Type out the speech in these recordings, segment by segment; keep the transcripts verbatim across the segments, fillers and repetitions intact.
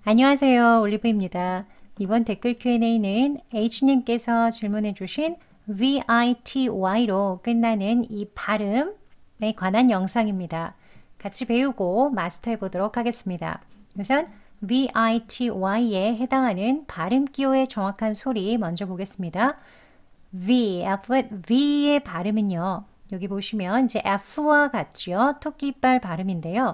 안녕하세요. 올리브입니다. 이번 댓글 큐 앤 에이는 H님께서 질문해 주신 vity로 끝나는 이 발음에 관한 영상입니다. 같이 배우고 마스터해 보도록 하겠습니다. 우선 vity에 해당하는 발음 기호의 정확한 소리 먼저 보겠습니다. V, alphabet V의 발음은요. 여기 보시면 이제 F와 같죠. 토끼발 발음인데요.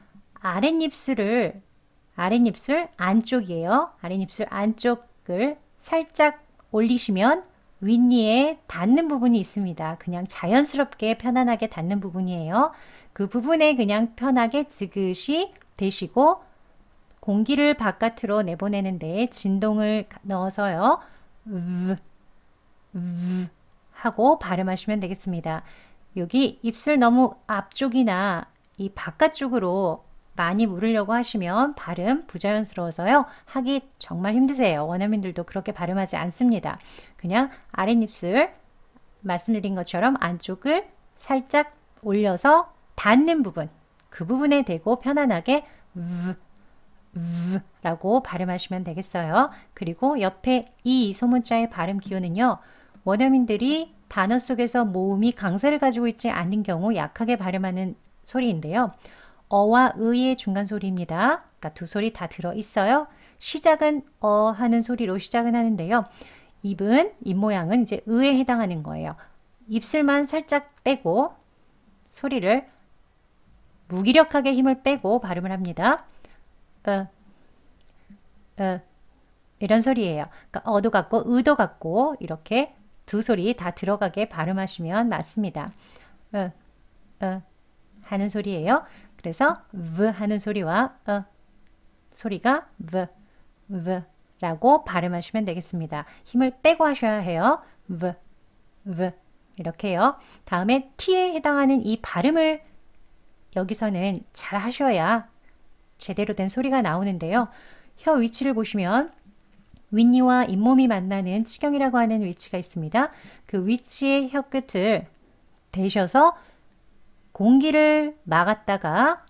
아랫입술을 아랫입술 안쪽이에요. 아랫입술 안쪽을 살짝 올리시면 윗니에 닿는 부분이 있습니다. 그냥 자연스럽게 편안하게 닿는 부분이에요. 그 부분에 그냥 편하게 지그시 대시고 공기를 바깥으로 내보내는데 진동을 넣어서요. 으, 으 하고 발음하시면 되겠습니다. 여기 입술 너무 앞쪽이나 이 바깥쪽으로 많이 물으려고 하시면 발음 부자연스러워서요. 하기 정말 힘드세요. 원어민들도 그렇게 발음하지 않습니다. 그냥 아랫입술 말씀드린 것처럼 안쪽을 살짝 올려서 닿는 부분, 그 부분에 대고 편안하게 우, 우 라고 발음하시면 되겠어요. 그리고 옆에 이 소문자의 발음 기호는요. 원어민들이 단어 속에서 모음이 강세를 가지고 있지 않는 경우 약하게 발음하는 소리인데요. 어와 의의 중간 소리입니다. 그러니까 두 소리 다 들어있어요. 시작은 어 하는 소리로 시작은 하는데요. 입은, 입 모양은 이제 의에 해당하는 거예요. 입술만 살짝 떼고 소리를 무기력하게 힘을 빼고 발음을 합니다. 어, 어, 이런 소리예요. 그러니까 어도 같고 의도 같고 이렇게 두 소리 다 들어가게 발음하시면 맞습니다. 어, 어 하는 소리예요. 그래서 v 하는 소리와 어 소리가 v, v 라고 발음하시면 되겠습니다. 힘을 빼고 하셔야 해요. v, v 이렇게요. 다음에 t에 해당하는 이 발음을 여기서는 잘 하셔야 제대로 된 소리가 나오는데요. 혀 위치를 보시면 윗니와 잇몸이 만나는 치경이라고 하는 위치가 있습니다. 그 위치의 혀 끝을 대셔서 공기를 막았다가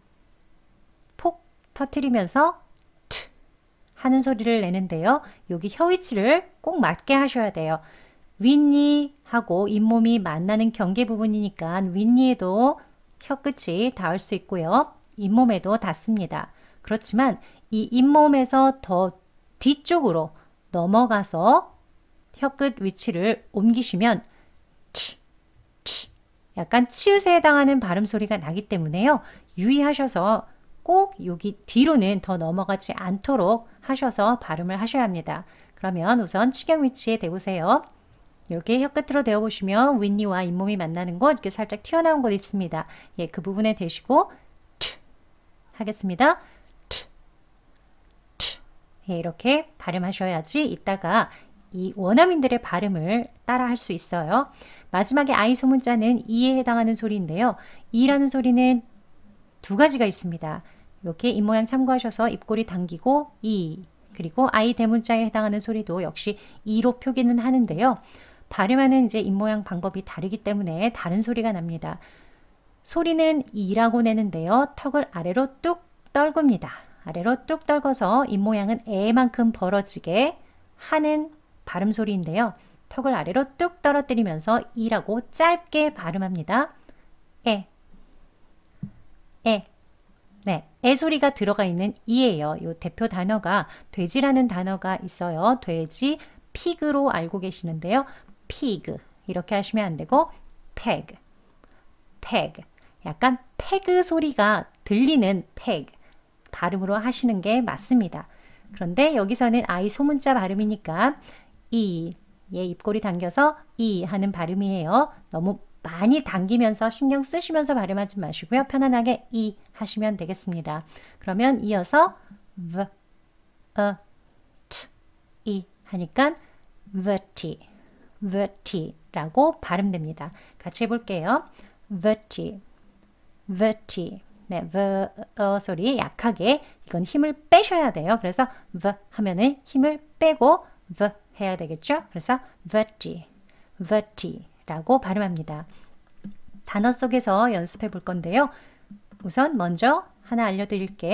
폭 터뜨리면서 트 하는 소리를 내는데요. 여기 혀 위치를 꼭 맞게 하셔야 돼요. 윗니하고 잇몸이 만나는 경계 부분이니까 윗니에도 혀 끝이 닿을 수 있고요. 잇몸에도 닿습니다. 그렇지만 이 잇몸에서 더 뒤쪽으로 넘어가서 혀 끝 위치를 옮기시면 트, 트 약간 치읓에 해당하는 발음 소리가 나기 때문에요. 유의하셔서 꼭 여기 뒤로는 더 넘어가지 않도록 하셔서 발음을 하셔야 합니다. 그러면 우선 치경 위치에 대보세요. 이렇게 혀 끝으로 대어보시면 윗니와 잇몸이 만나는 곳 이렇게 살짝 튀어나온 곳 있습니다. 예, 그 부분에 대시고 트 하겠습니다. 트, 트. 예, 이렇게 발음하셔야지 이따가 이 원어민들의 발음을 따라 할 수 있어요. 마지막에 I 소문자는 이에 해당하는 소리인데요. 이라는 소리는 두 가지가 있습니다. 이렇게 입모양 참고하셔서 입꼬리 당기고 이 그리고 I 대문자에 해당하는 소리도 역시 이로 표기는 하는데요. 발음하는 이제 입모양 방법이 다르기 때문에 다른 소리가 납니다. 소리는 이라고 내는데요. 턱을 아래로 뚝 떨굽니다. 아래로 뚝 떨궈서 입모양은 에만큼 벌어지게 하는 발음 소리인데요. 턱을 아래로 뚝 떨어뜨리면서 이라고 짧게 발음합니다. 에, 에, 네, 에 소리가 들어가 있는 이예요. 이 대표 단어가 돼지라는 단어가 있어요. 돼지, 피그로 알고 계시는데요. 피그 이렇게 하시면 안 되고 peg, peg 약간 페그 소리가 들리는 peg 발음으로 하시는 게 맞습니다. 그런데 여기서는 I 소문자 발음이니까 이 예, 입꼬리 당겨서 이 하는 발음이에요. 너무 많이 당기면서 신경 쓰시면서 발음하지 마시고요. 편안하게 이 하시면 되겠습니다. 그러면 이어서 v, 어, t, 이 하니까 verti, verti라고 발음됩니다. 같이 해볼게요. verti, verti. 네, v, 어, 소리 약하게 이건 힘을 빼셔야 돼요. 그래서 v 하면은 힘을 빼고 v 해야 되겠죠? 그래서 verti, verti라고 발음합니다. 단어 속에서 연습해 볼 건데요. 우선 먼저 하나 알려드릴게.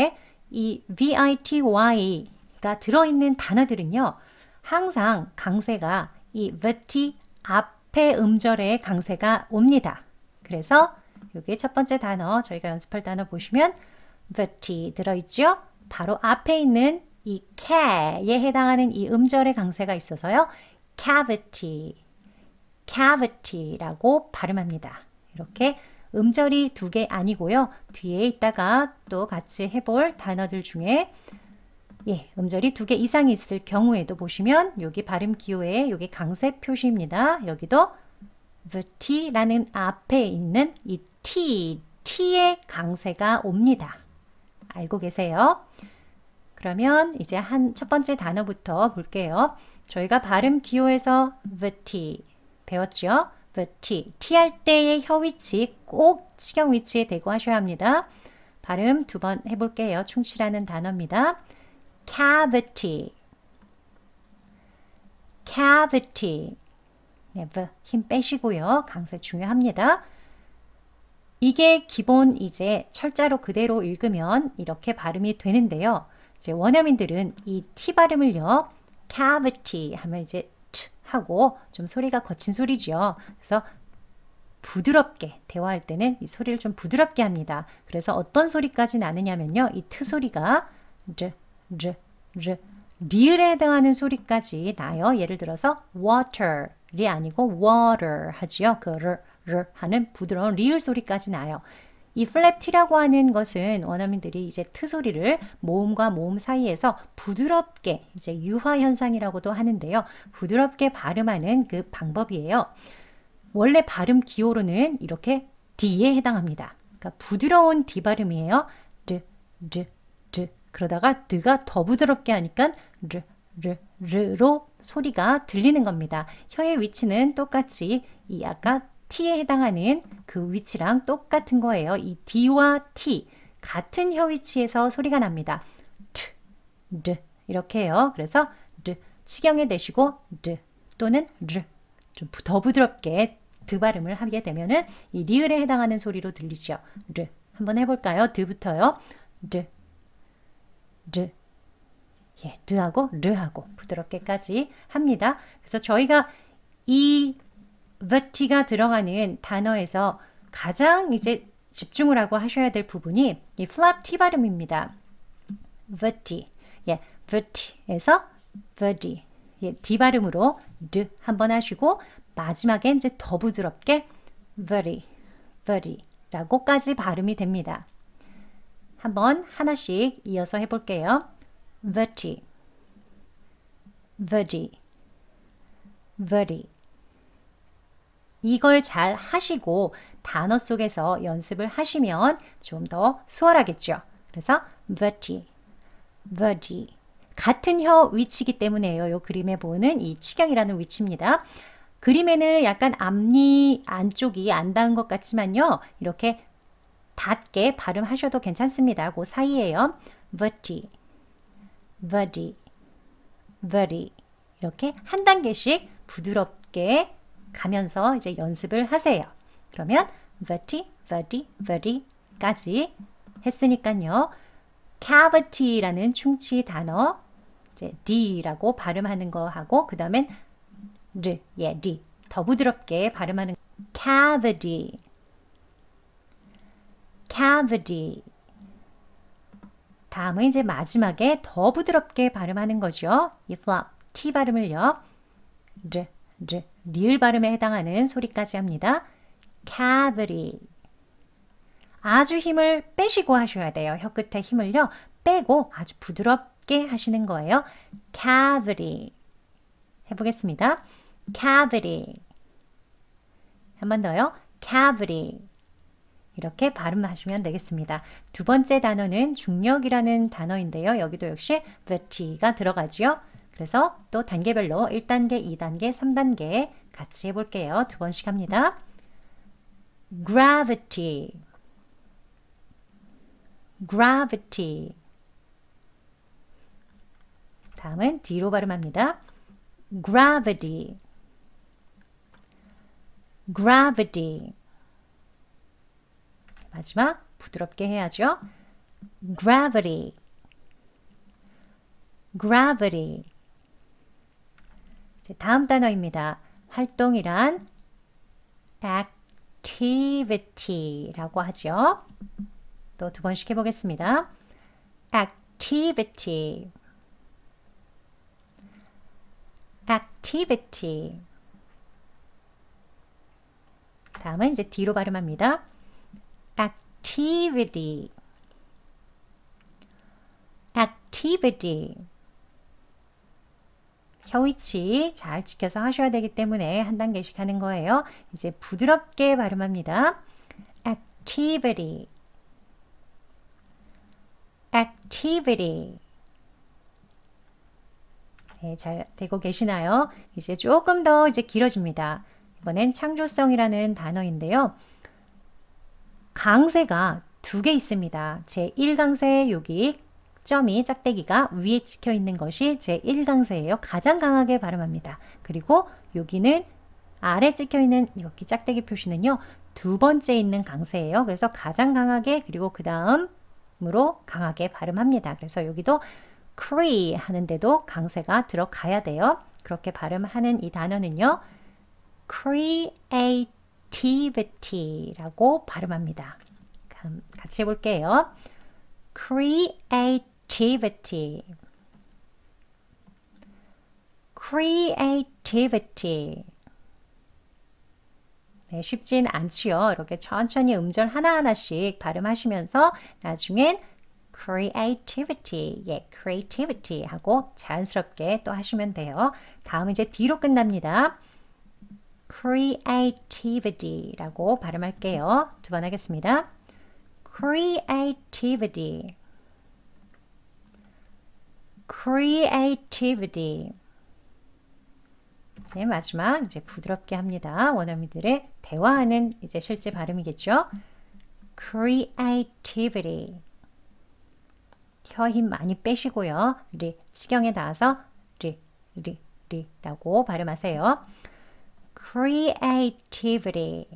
이 vity,가 들어있는 단어들은요. 항상 강세가 이 vt 앞에 음절에 강세가 옵니다. 그래서 여기 첫 번째 단어, 저희가 연습할 단어 보시면 vt 들어있죠? 바로 앞에 있는 이 ca에 해당하는 이 음절의 강세가 있어서요. cavity, cavity라고 발음합니다. 이렇게 음절이 두 개 아니고요. 뒤에 있다가 또 같이 해볼 단어들 중에 예, 음절이 두 개 이상이 있을 경우에도 보시면 여기 발음 기호에 여기 강세 표시입니다. 여기도 vt라는 앞에 있는 이 t, t의 강세가 옵니다. 알고 계세요? 그러면 이제 한 첫 번째 단어부터 볼게요. 저희가 발음 기호에서 vt 배웠죠? vt, t 할 때의 혀 위치 꼭 치경 위치에 대고 하셔야 합니다. 발음 두 번 해볼게요. 충실하는 단어입니다. cavity, cavity. 네, 힘 빼시고요. 강세 중요합니다. 이게 기본 이제 철자로 그대로 읽으면 이렇게 발음이 되는데요. 이제 원어민들은 이 T 발음을요. cavity 하면 이제 T 하고 좀 소리가 거친 소리죠. 그래서 부드럽게 대화할 때는 이 소리를 좀 부드럽게 합니다. 그래서 어떤 소리까지 나느냐면요. 이 T 소리가 르, 르, 르, 리을에 해당하는 소리까지 나요. 예를 들어서 water이 아니고 water 하지요. 그 르, 르 하는 부드러운 리을 소리까지 나요. 이 플랩 T라고 하는 것은 원어민들이 이제 트 소리를 모음과 모음 사이에서 부드럽게 이제 유화 현상이라고도 하는데요. 부드럽게 발음하는 그 방법이에요. 원래 발음 기호로는 이렇게 D에 해당합니다. 그러니까 부드러운 D 발음이에요. 르, 르, 르. 그러다가 드가 더 부드럽게 하니까 르, 르, 르로 소리가 들리는 겁니다. 혀의 위치는 똑같이 이 아까 T에 해당하는 그 위치랑 똑같은 거예요. 이 D와 T 같은 혀 위치에서 소리가 납니다. 트, 르 이렇게 해요. 그래서 르 치경에 대시고 르 또는 르 좀 더 부드럽게 드 발음을 하게 되면은 이 리을에 해당하는 소리로 들리죠. 르 한번 해볼까요? 드부터요. 르, 르 예, 르하고 르하고 부드럽게까지 합니다. 그래서 저희가 이 vt가 들어가는 단어에서 가장 이제 집중을 하고 하셔야 될 부분이 이 flap t 발음입니다. vt, 예, vt에서 vd, 예, d 발음으로 드 한번 하시고 마지막에 이제 더 부드럽게 very, very라고까지 발음이 됩니다. 한번 하나씩 이어서 해볼게요. vt, vd, very. 이걸 잘 하시고 단어 속에서 연습을 하시면 좀 더 수월하겠죠. 그래서 vt, vd 같은 혀 위치이기 때문에요. 이 그림에 보는 이 치경이라는 위치입니다. 그림에는 약간 앞니 안쪽이 안 닿은 것 같지만요. 이렇게 닿게 발음하셔도 괜찮습니다. 그 사이에요. vt, vd, very 이렇게 한 단계씩 부드럽게 가면서 이제 연습을 하세요. 그러면 vt, vd, very까지 했으니까요. cavity라는 충치 단어 이제 d라고 발음하는 거 하고 그 다음엔 르, 예, d 더 부드럽게 발음하는 cavity, cavity. 다음은 이제 마지막에 더 부드럽게 발음하는 거죠. 이 flap t 발음을요. 르, 르, 리을 발음에 해당하는 소리까지 합니다. cavity. 아주 힘을 빼시고 하셔야 돼요. 혀 끝에 힘을요. 빼고 아주 부드럽게 하시는 거예요. cavity. 해보겠습니다. cavity. 한 번 더요. cavity. 이렇게 발음하시면 되겠습니다. 두 번째 단어는 중력이라는 단어인데요. 여기도 역시 vt가 들어가지요. 그래서 또 단계별로 일 단계, 이 단계, 삼 단계 같이 해볼게요. 두 번씩 합니다. gravity, gravity. 다음은 D로 발음합니다. gravity, gravity. 마지막 부드럽게 해야죠. gravity. gravity. 다음 단어입니다. 활동이란 activity라고 하죠. 또 두 번씩 해보겠습니다. activity, activity. 다음은 이제 D로 발음합니다. activity, activity. 혀위치 잘 지켜서 하셔야 되기 때문에 한 단계씩 하는 거예요. 이제 부드럽게 발음합니다. activity, activity. 네, 잘 되고 계시나요? 이제 조금 더 이제 길어집니다. 이번엔 창조성이라는 단어인데요. 강세가 두 개 있습니다. 제일 강세 여기 점이 짝대기가 위에 찍혀 있는 것이 제일 강세예요. 가장 강하게 발음합니다. 그리고 여기는 아래 찍혀 있는 여기 짝대기 표시는요. 두 번째 있는 강세예요. 그래서 가장 강하게 그리고 그 다음으로 강하게 발음합니다. 그래서 여기도 cree 하는데도 강세가 들어가야 돼요. 그렇게 발음하는 이 단어는요. creativity라고 발음합니다. 같이 해볼게요. creativity, creativity. 네, 쉽진 않지요. 이렇게 천천히 음절 하나하나씩 발음하시면서 나중엔 creativity, 예, creativity 하고 자연스럽게 또 하시면 돼요. 다음 이제 D로 끝납니다. creativity라고 발음할게요. 두 번 하겠습니다. creativity, creativity. 이제 마지막 이제 부드럽게 합니다. 원어민들의 대화하는 이제 실제 발음이겠죠. creativity. 혀 힘 많이 빼시고요. 리, 치경에 닿아서 리, 리, 리라고 발음하세요. creativity.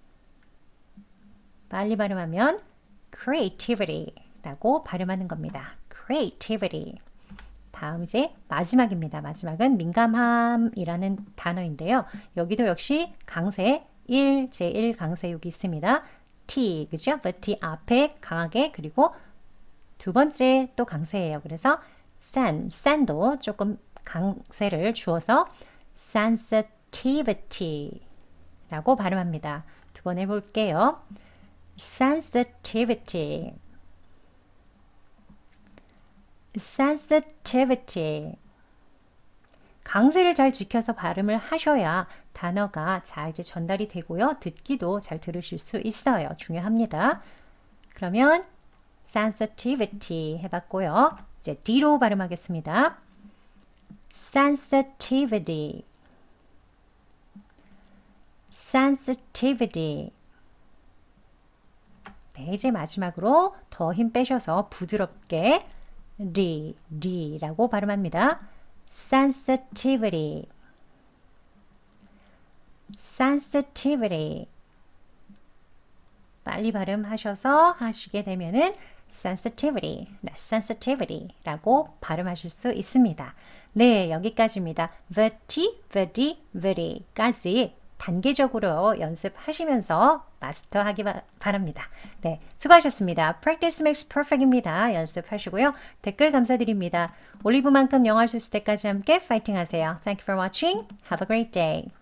빨리 발음하면 creativity라고 발음하는 겁니다. creativity. 다음 이제 마지막입니다. 마지막은 민감함이라는 단어인데요. 여기도 역시 강세 일, 제일 강세 여기 있습니다. T, 그죠? T 앞에 강하게 그리고 두 번째 또 강세예요. 그래서 sen, sen도 조금 강세를 주어서 sensitivity라고 발음합니다. 두 번 해볼게요. sensitivity, sensitivity. 강세를 잘 지켜서 발음을 하셔야 단어가 잘 이제 전달이 되고요. 듣기도 잘 들으실 수 있어요. 중요합니다. 그러면 sensitivity 해봤고요. 이제 D로 발음하겠습니다. sensitivity, sensitivity. 네, 이제 마지막으로 더 힘 빼셔서 부드럽게 D, D라고 발음합니다. sensitivity, sensitivity. 빨리 발음하셔서 하시게 되면은 sensitivity, sensitivity라고 발음하실 수 있습니다. 네, 여기까지입니다. verty, very, very까지 단계적으로 연습하시면서 마스터하기 바랍니다. 네, 수고하셨습니다. Practice makes perfect입니다. 연습하시고요. 댓글 감사드립니다. 올리브만큼 영어 할 수 있을 때까지 함께 파이팅 하세요. Thank you for watching. Have a great day.